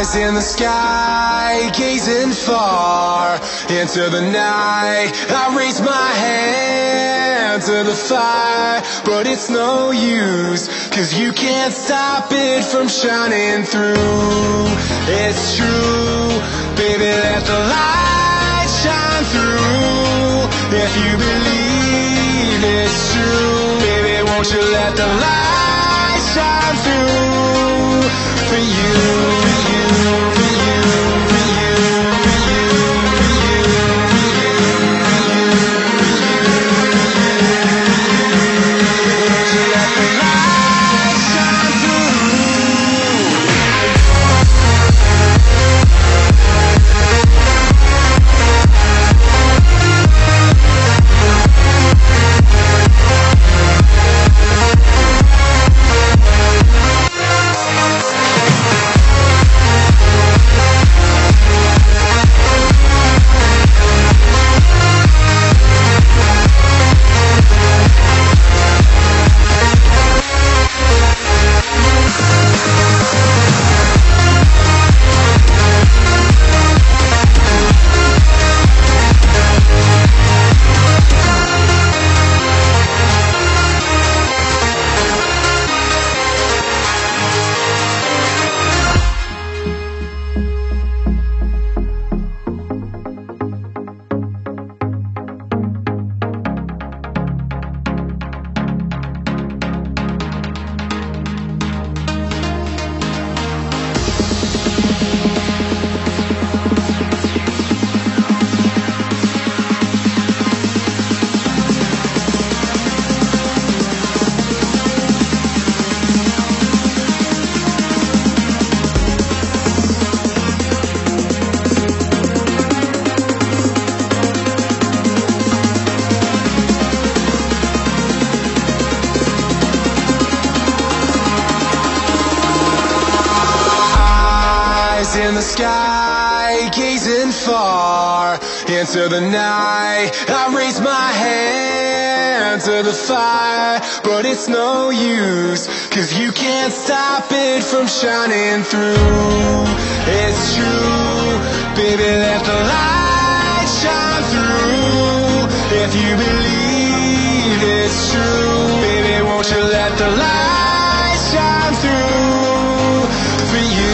In the sky, gazing far into the night, I raise my hand to the fire, but it's no use, 'cause you can't stop it from shining through. It's true, baby, let the light shine through. If you believe it's true, baby, won't you let the light shine through for you. In the sky, gazing far into the night, I raise my hand to the fire, but it's no use, 'cause you can't stop it from shining through. It's true, baby, let the light shine through. If you believe it's true, baby, won't you let the light shine through for you.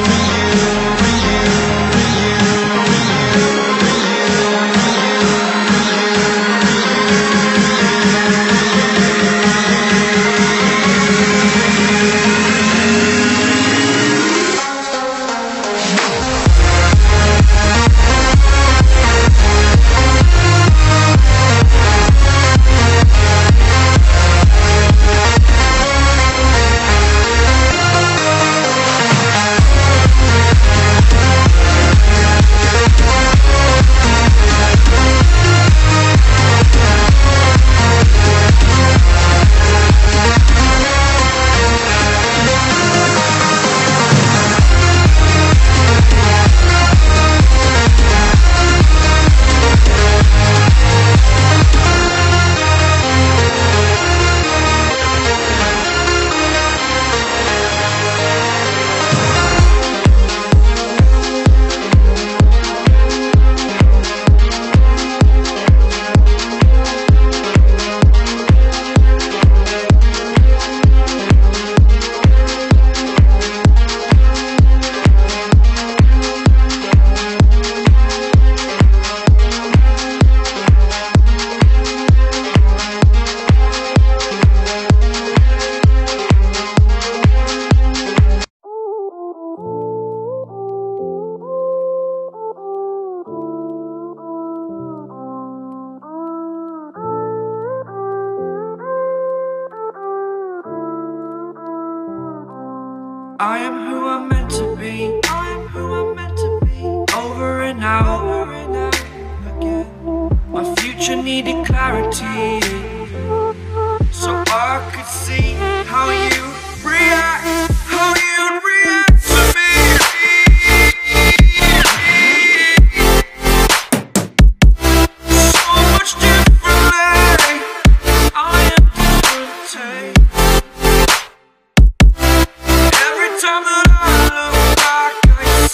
I am who I'm meant to be. I am who I'm meant to be. Over and out, again. My future needed clarity, so I could see how you react, how you'd react to me. So much differently, I am different. Every time that I look back, I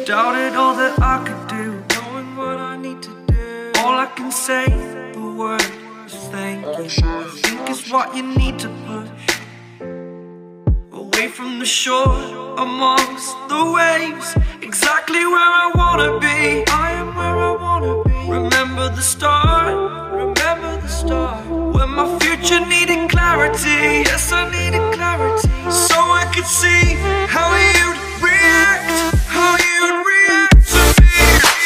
Doubted all that I could do, knowing what I need to do. All I can say, the word is thank you. I think is what you need to push away from the shore, amongst the waves, exactly where I wanna be. I am where I wanna be. Remember the start, remember the start, when my future needed clarity. Yes, I needed clarity, so I could see how you'd react, how you'd react to me.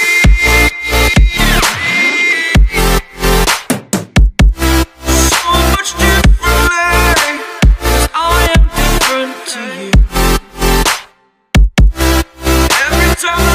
So much differently, 'cause I am different to you. Every time